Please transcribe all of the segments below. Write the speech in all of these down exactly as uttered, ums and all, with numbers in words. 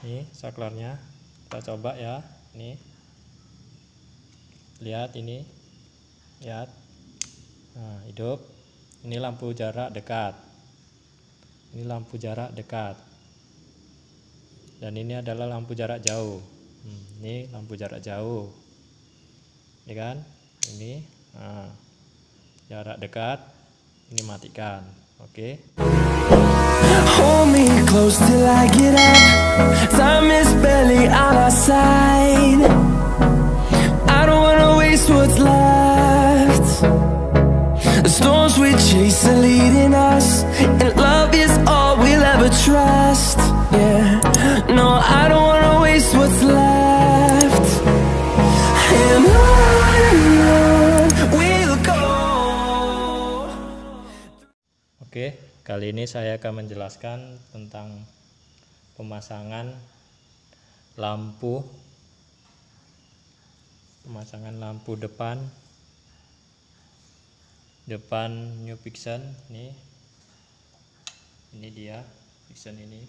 Ini saklarnya, kita coba ya. Ini lihat, ini lihat, nah hidup. Ini lampu jarak dekat, ini lampu jarak dekat, dan ini adalah lampu jarak jauh. hmm, ini lampu jarak jauh, ya kan? Ini nah, jarak dekat, ini matikan. Oke. Hold me close till I get up. Time is barely on our side. I don't wanna waste what's left. The storms we chase are leading us, and love is all we'll ever trust. Yeah, no, I don't wanna waste what's left. And on and on we'll go. Oke, kali ini saya akan menjelaskan tentang pemasangan lampu pemasangan lampu depan depan New Vision. Nih, ini dia Vision ini.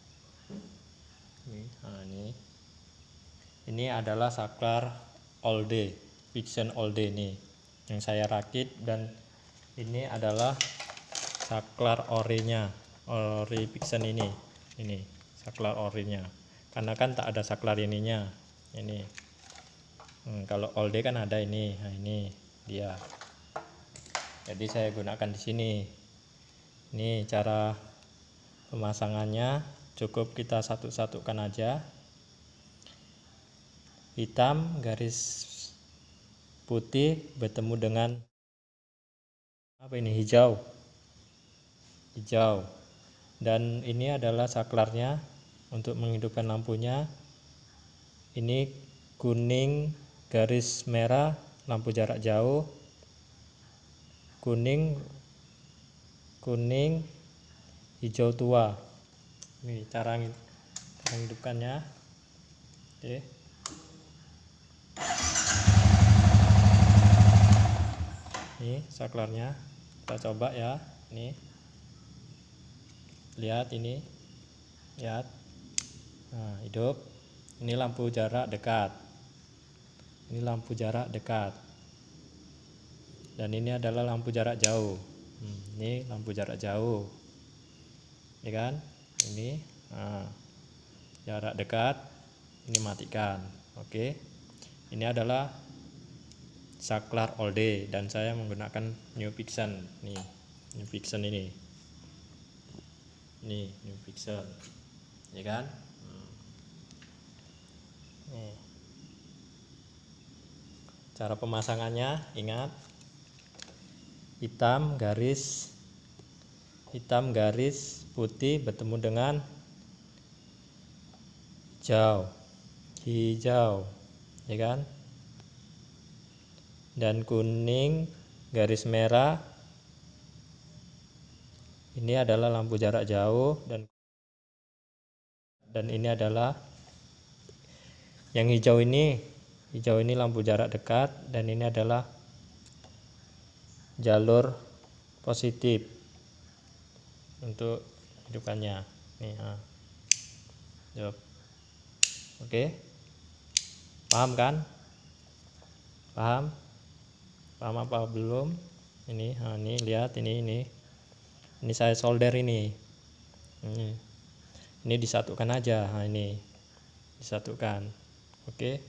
Nih, nah ini ini adalah saklar all day, Vision all day nih yang saya rakit, dan ini adalah saklar orinya, ori Vision ini. Ini saklar orinya, karena kan tak ada saklar ininya. Ini hmm, kalau all day kan ada ini. Nah ini dia, jadi saya gunakan di sini. Ini cara pemasangannya, cukup kita satu-satukan aja. Hitam garis putih bertemu dengan apa ini, hijau hijau dan ini adalah saklarnya untuk menghidupkan lampunya. Ini kuning garis merah lampu jarak jauh, kuning kuning hijau tua. Ini cara menghidupkannya. Oke. Ini saklarnya, kita coba ya. Ini lihat, ini lihat, nah hidup. Ini lampu jarak dekat, ini lampu jarak dekat, dan ini adalah lampu jarak jauh. hmm, ini lampu jarak jauh, ya kan? Ini nah, jarak dekat, ini matikan. Oke, ini adalah saklar all day, dan saya menggunakan New Vision nih. New Vision ini nih New Vision, ya kan? hmm. Nih. Cara pemasangannya, ingat, hitam garis hitam garis putih bertemu dengan hijau hijau ya kan, dan kuning garis merah ini adalah lampu jarak jauh, dan dan ini adalah yang hijau ini hijau ini lampu jarak dekat, dan ini adalah jalur positif untuk hidupkannya nih. Nah. Yuk. Oke, paham kan? Paham? Paham apa belum? Ini, nah ini lihat, ini ini ini saya solder ini. Ini, ini disatukan aja. Nah ini disatukan. Oke.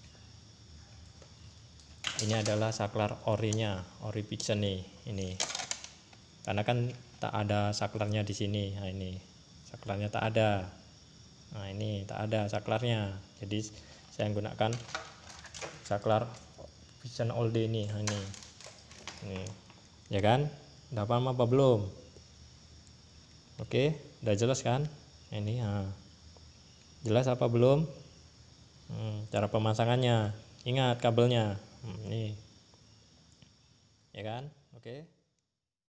Ini adalah saklar orinya, ori Vision nih. Ini, karena kan tak ada saklarnya di sini. Nah ini saklarnya tak ada. Nah ini tak ada saklarnya, jadi saya gunakan saklar Vision all day ini. Nah, ini ini ya kan, udah paham apa belum? Oke, udah jelas kan? Ini nah. Jelas apa belum? hmm, cara pemasangannya, ingat kabelnya. hmm, ini ya kan? Oke.